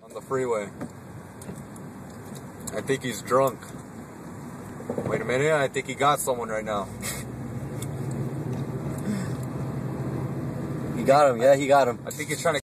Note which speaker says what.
Speaker 1: on the freeway. I think he's drunk. Wait a minute, I think he got someone right now.
Speaker 2: He got him, yeah, he got him.
Speaker 1: I think he's trying to